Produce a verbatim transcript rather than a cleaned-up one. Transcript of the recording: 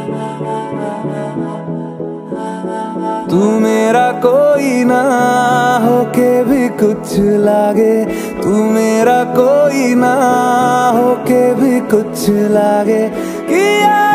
तू मेरा कोई ना होके भी कुछ लागे, तू मेरा कोई ना होके भी कुछ लागे कि यार